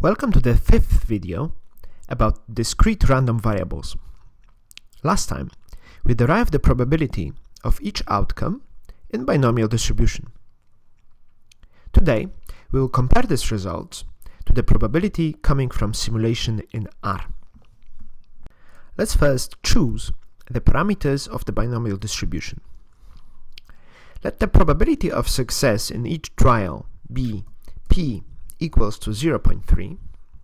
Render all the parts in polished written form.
Welcome to the fifth video about discrete random variables. Last time, we derived the probability of each outcome in binomial distribution. Today, we will compare these results to the probability coming from simulation in R. Let's first choose the parameters of the binomial distribution. Let the probability of success in each trial be P equals to 0.3,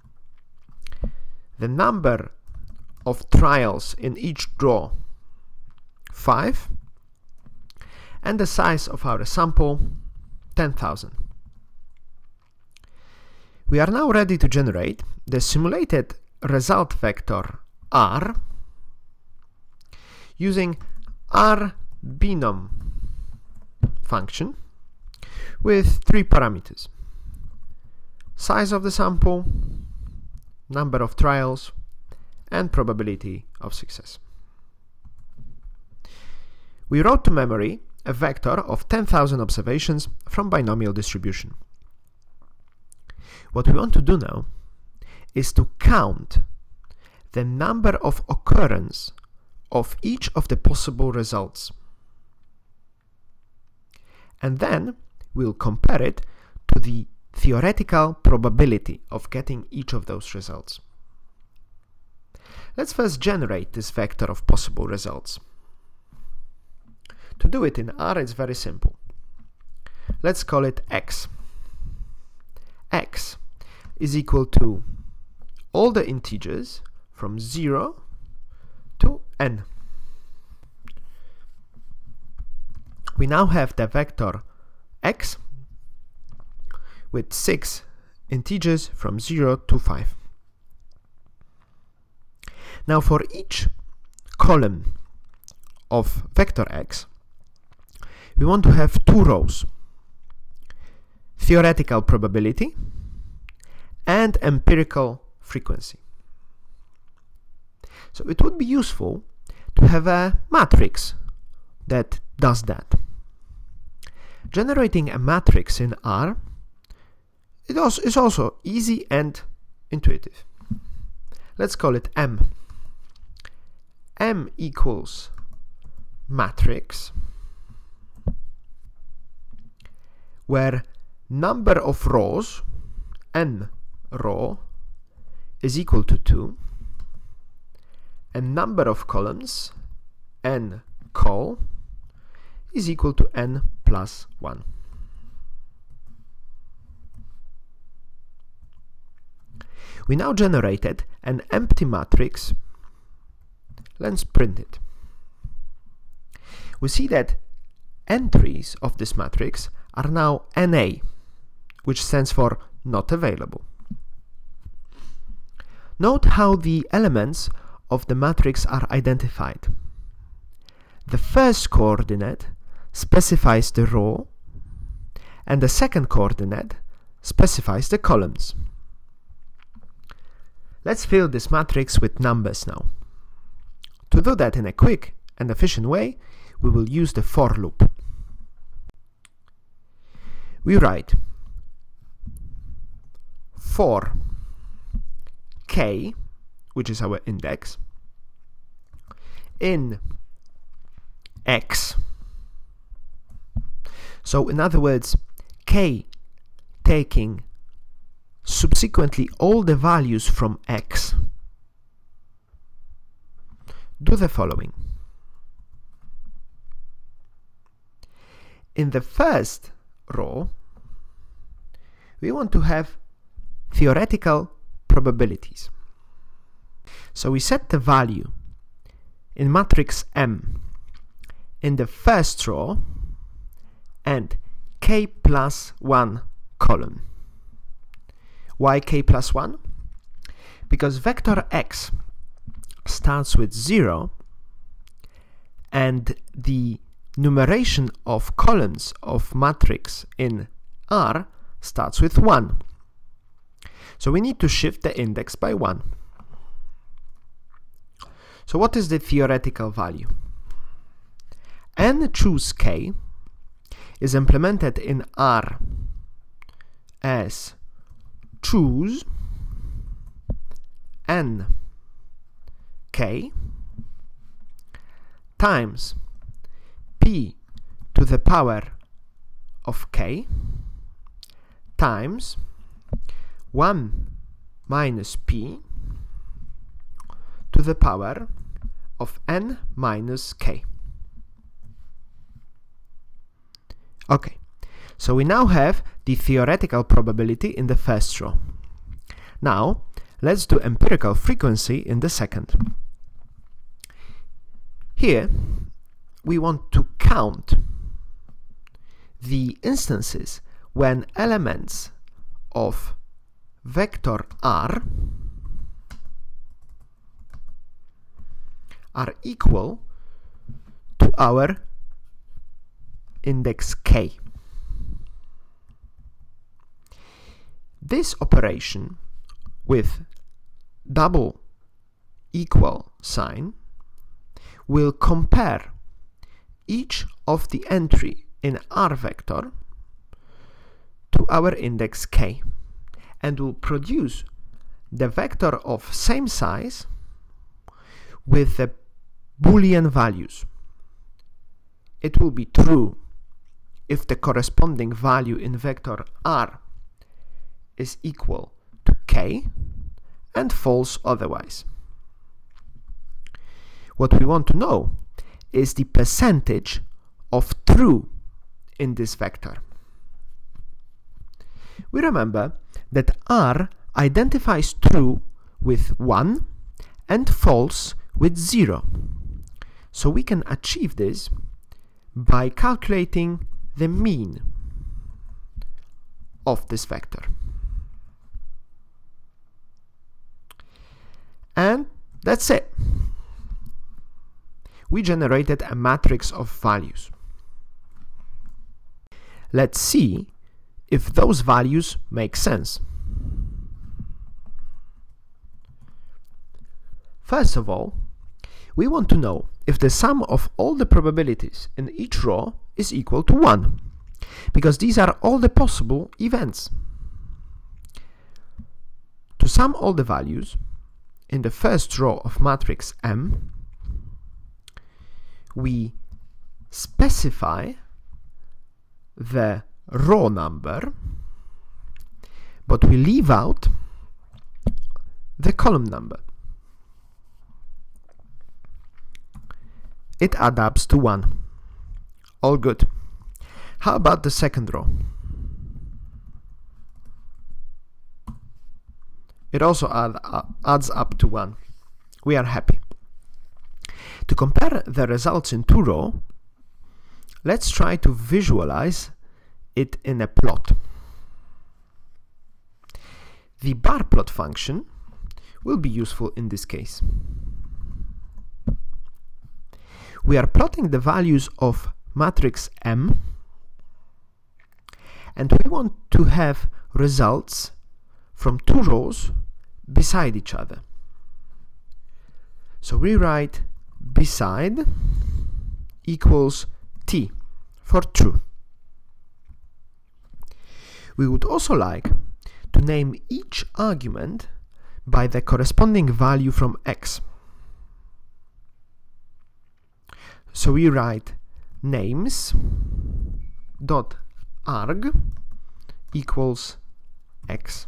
the number of trials in each draw 5, and the size of our sample 10,000. We are now ready to generate the simulated result vector R using R binom function with three parameters: size of the sample, number of trials, and probability of success. We wrote to memory a vector of 10,000 observations from binomial distribution. What we want to do now is to count the number of occurrence of each of the possible results. And then we'll compare it to the theoretical probability of getting each of those results. Let's first generate this vector of possible results. To do it in R, it's very simple. Let's call it x. X is equal to all the integers from 0 to n. We now have the vector x with 6 integers from 0 to 5. Now for each column of vector x, we want to have two rows: theoretical probability and empirical frequency. So it would be useful to have a matrix that does that. Generating a matrix in R is also easy and intuitive. Let's call it M. M equals matrix, where number of rows, n row, is equal to 2, and number of columns, n col, is equal to n plus 1. We now generated an empty matrix. Let's print it. We see that entries of this matrix are now NA, which stands for not available. Note how the elements of the matrix are identified. The first coordinate specifies the row, and the second coordinate specifies the columns. Let's fill this matrix with numbers now. To do that in a quick and efficient way, we will use the for loop. We write for k, which is our index, in x. So in other words, k taking subsequently all the values from x, do the following. In the first row, we want to have theoretical probabilities. So we set the value in matrix M in the first row and k plus 1 column. Why k plus 1? Because vector x starts with 0 and the numeration of columns of matrix in R starts with 1. So we need to shift the index by 1. So what is the theoretical value? N choose k is implemented in R as choose n k times p to the power of k times 1 minus p to the power of n minus k. Okay, so we now have the theoretical probability in the first row. Now, let's do empirical frequency in the second. Here, we want to count the instances when elements of vector r are equal to our index k. This operation with double equal sign will compare each of the entry in R vector to our index k and will produce the vector of same size with the Boolean values. It will be true if the corresponding value in vector R is equal to k and false otherwise. What we want to know is the percentage of true in this vector. We remember that R identifies true with 1 and false with 0. So we can achieve this by calculating the mean of this vector. And that's it. We generated a matrix of values. Let's see if those values make sense. First of all, we want to know if the sum of all the probabilities in each row is equal to 1, because these are all the possible events. To sum all the values in the first row of matrix M, we specify the row number, but we leave out the column number. It adds up to 1. All good. How about the second row? It also adds up to 1. We are happy. To compare the results in two rows, let's try to visualize it in a plot. The bar plot function will be useful in this case. We are plotting the values of matrix M, and we want to have results from two rows beside each other. So we write beside equals t for true. We would also like to name each argument by the corresponding value from x. So we write names dot arg equals x.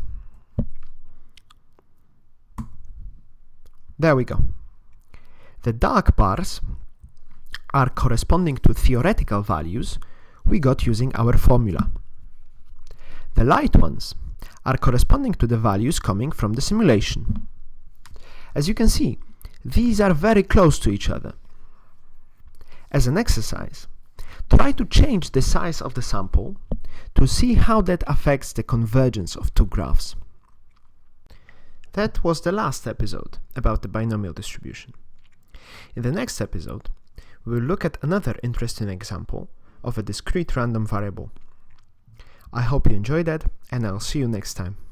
There we go. The dark bars are corresponding to theoretical values we got using our formula. The light ones are corresponding to the values coming from the simulation. As you can see, these are very close to each other. As an exercise, try to change the size of the sample to see how that affects the convergence of two graphs. That was the last episode about the binomial distribution. In the next episode, we will look at another interesting example of a discrete random variable. I hope you enjoyed that, and I'll see you next time.